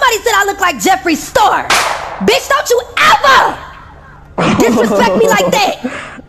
Somebody said I look like Jeffree Star. Bitch, don't you ever disrespect me like that.